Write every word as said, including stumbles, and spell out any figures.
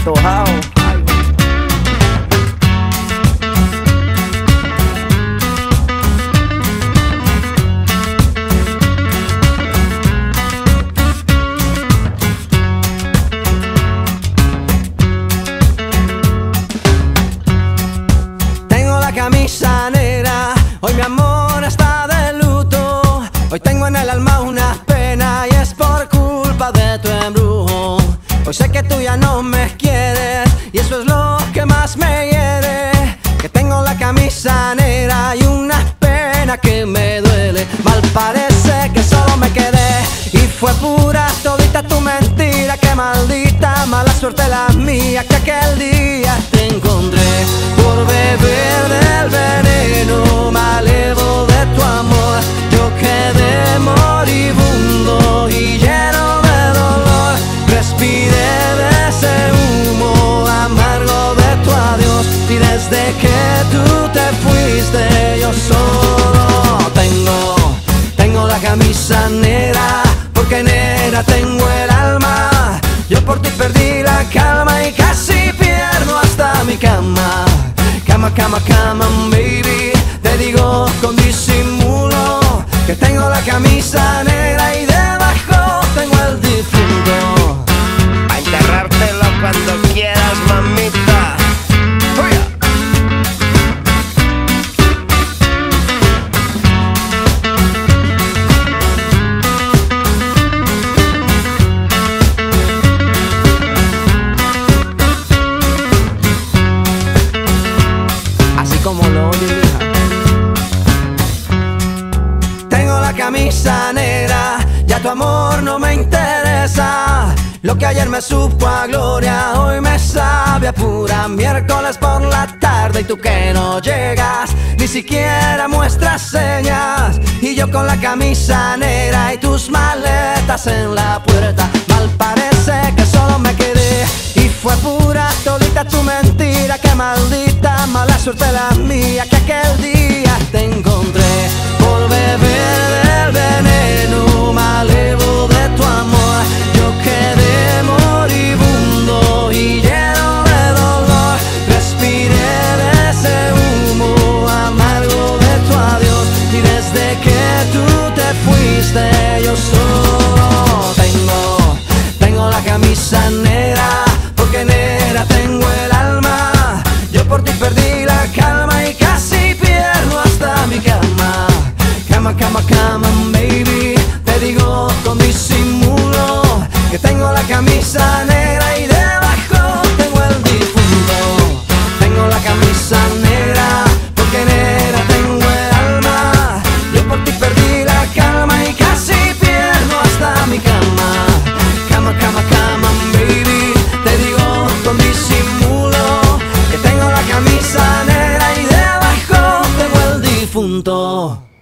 antojado. Tengo la camisa negra, hoy mi amor está de luto. Hoy tengo en el alma una pena y es por culpa de tu embrujo. Hoy sé que tú ya no me quieres y eso es lo que más me hiere. Que tengo la camisa negra y una pena que me duele. Mal parece que solo me quedé y fue pura todita tu mentira. Que maldita mala suerte la mía que aquel día te encontré por beber del veneno malevo de tu amor. Yo quedé moribundo y lleno de dolor. Respiré de ese humo amargo de tu adiós y desde que tú te fuiste yo solo tengo, tengo la camisa negra porque negra tengo el alma. Yo por ti perdí la calma y casi pierdo hasta mi cama. Cama, cama, cama, baby. Te digo con disimulo que tengo la camisa negra y debajo tengo el difunto. A enterrártelo cuando quieras, mamita. ¡Fuera! Así como lo oye, hija. Tengo la camisa negra, ya tu amor no me interesa. Lo que ayer me supo a gloria, hoy me sabe a pura miércoles por la tarde. Y tú que no llegas, ni siquiera muestras señas. Y yo con la camisa negra y tus maletas en la puerta. Mal parece que solo me quedé y fue pura todita tu mentira. Que maldita mala suerte la mía que aquel día te encontré por beber del veneno malevo de tu amor. Yo quedé moribundo y lleno de dolor. Respiré de ese humo amargo de tu adiós y desde que tú te fuiste yo solo tengo, tengo la camisa negra porque negra tengo el alma. Yo por ti perdí la calma y casi pierdo hasta mi cama. Cama, cama, cama, baby. Te digo con disimulo que tengo la camisa negra y debajo tengo el difunto. Tengo la camisa negra porque negra tengo el alma. Yo por ti perdí la calma y casi pierdo hasta mi cama. Cama, cama, cama, baby. Te digo con disimulo que tengo la camisa negra y debajo tengo el difunto.